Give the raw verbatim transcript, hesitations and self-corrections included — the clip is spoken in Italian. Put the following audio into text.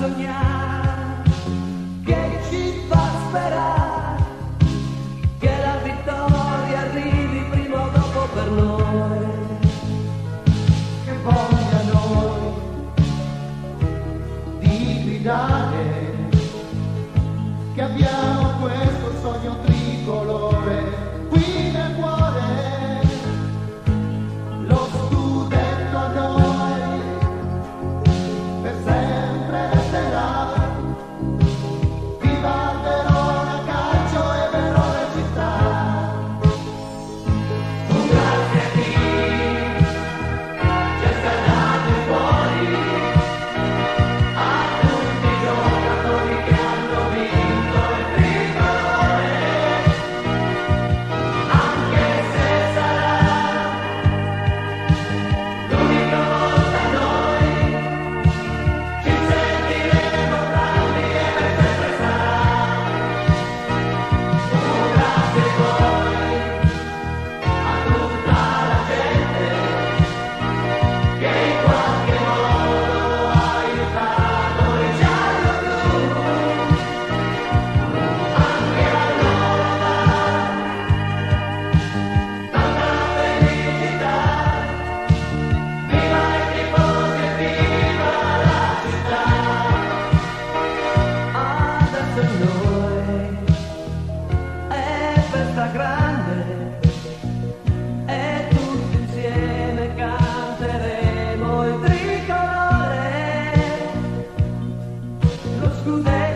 sognare, che ci fa sperare che la vittoria arrivi prima o dopo per noi, che voglia noi di gridare che abbiamo questo sogno tricolore qui nel cuore, lo scudetto a noi per sempre resterà. Viva Verona calcio e Verona città. un grazie a chi ci è scaldato i cuori, a tutti i giocatori che hanno vinto il tricolore, anche se sarà l'unica volta noi ci sentiremo bravi e per sempre sarà. Un grazie poi a tutta la gente che in qualche modo ha aiutato il giallo-blu, anche a loro va tanta felicità. Viva i tifosi e viva la città. Adesso noi è festa grande e tutti insieme canteremo il tricolore, lo scudetto